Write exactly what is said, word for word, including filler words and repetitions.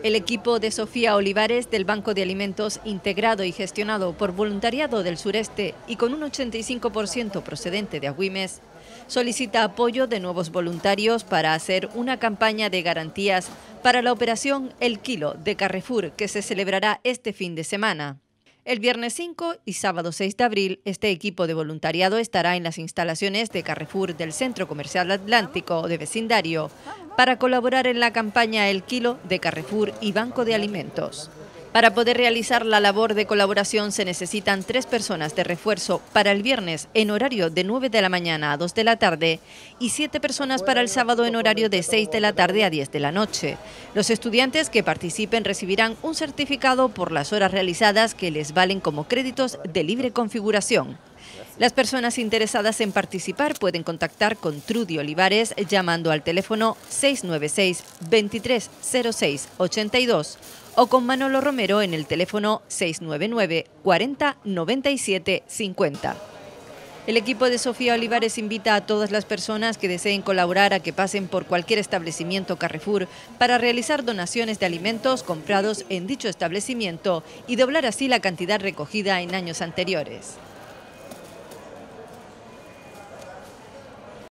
El equipo de Sofía Olivares del Banco de Alimentos, integrado y gestionado por voluntariado del sureste y con un ochenta y cinco por ciento procedente de Agüimes, solicita apoyo de nuevos voluntarios para hacer una campaña de garantías para la operación El Kilo de Carrefour, que se celebrará este fin de semana. El viernes cinco y sábado seis de abril, este equipo de voluntariado estará en las instalaciones de Carrefour del Centro Comercial Atlántico de Vecindario para colaborar en la campaña El Kilo de Carrefour y Banco de Alimentos. Para poder realizar la labor de colaboración se necesitan tres personas de refuerzo para el viernes en horario de nueve de la mañana a dos de la tarde y siete personas para el sábado en horario de seis de la tarde a diez de la noche. Los estudiantes que participen recibirán un certificado por las horas realizadas que les valen como créditos de libre configuración. Las personas interesadas en participar pueden contactar con Trudy Olivares llamando al teléfono seis nueve seis, veintitrés cero seis, ochenta y dos o con Manolo Romero en el teléfono seis nueve nueve, cuarenta, noventa y siete, cincuenta. El equipo de Sofía Olivares invita a todas las personas que deseen colaborar a que pasen por cualquier establecimiento Carrefour para realizar donaciones de alimentos comprados en dicho establecimiento y doblar así la cantidad recogida en años anteriores.